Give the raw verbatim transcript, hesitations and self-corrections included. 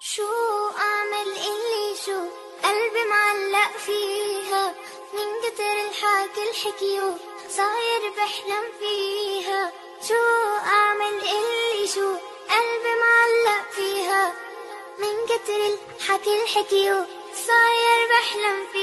شو أعمل اللي شو قلبي معلق فيها، من كتر الحكي الحكيو صاير بحلم فيها. شو أعمل اللي شو قلبي معلق فيها، من كتر الحكي الحكيو صاير بحلم